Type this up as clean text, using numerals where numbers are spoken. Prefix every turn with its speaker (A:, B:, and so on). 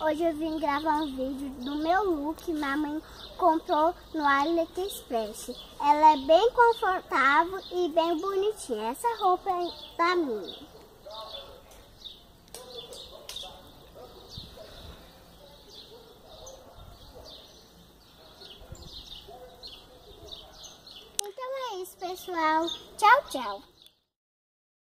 A: Hoje eu vim gravar um vídeo do meu look que minha mãe comprou no AliExpress. Ela é bem confortável e bem bonitinha. Essa roupa é da minha. Então é isso, pessoal. Tchau, tchau.